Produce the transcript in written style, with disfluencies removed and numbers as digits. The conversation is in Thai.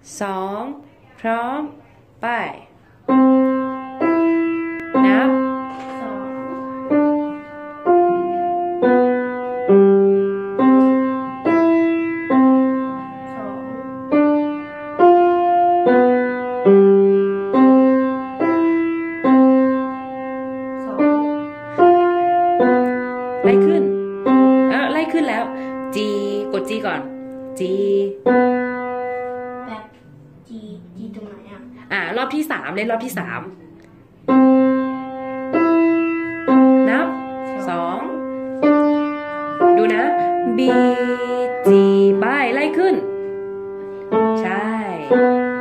2พร้อมไปนับไล่ขึ้นไล่ขึ้นแล้ว G กด G ก่อน G แบบจีตรงไหนรอบที่3เล่นรอบที่3นับ2ดูนะ B G ไปไล่ขึ้นใช่